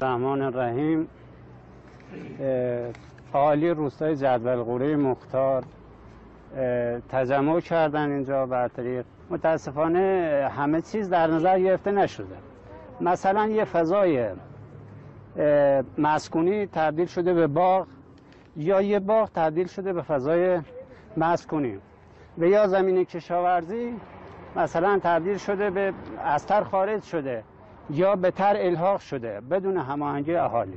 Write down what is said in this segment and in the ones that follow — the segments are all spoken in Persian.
الرحمن الرحیم. اهالی روستای جدول قوره مختار تجمع کردن اینجا بر طریق متاسفانه همه چیز در نظر گرفته نشده. مثلا یه فضای مسکونی تبدیل شده به باغ، یا یه باغ تبدیل شده به فضای مسکونی، و یا زمین کشاورزی مثلا تبدیل شده به از تر خارج شده یا به تر الحاق شده بدون هماهنگی اهالی.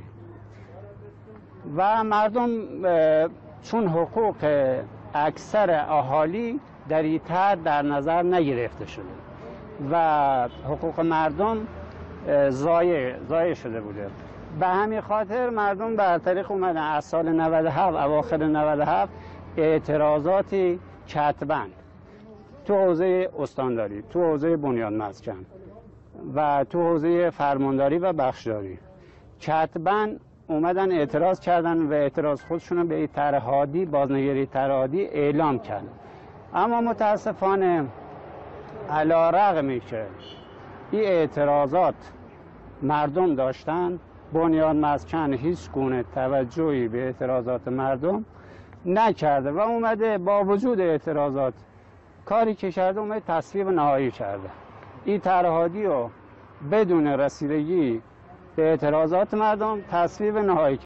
و مردم چون حقوق اکثر اهالی دریتر در نظر نگرفته شده و حقوق مردم ضایع شده بوده، به همین خاطر مردم بر طریق اومدن از سال 97 اواخر 97 اعتراضاتی کتبند تو حوزه استانداری، تو حوزه بنیان مسکن و تو حوزه فرمانداری و بخشداری کتبند اومدن اعتراض کردن و اعتراض خودشون رو به طرح هادی، بازنگری طرح هادی اعلام کردن. اما متاسفانه علی‌رغم که این اعتراضات مردم داشتن، بنیان مسکن هیچ گونه توجهی به اعتراضات مردم نکرده و اومده با وجود اعتراضات کاری که کرده اومده تصویب نهایی کرده. این طرح هادی رو بدون رسیدگی به اعتراضات مردم تصویب نهایی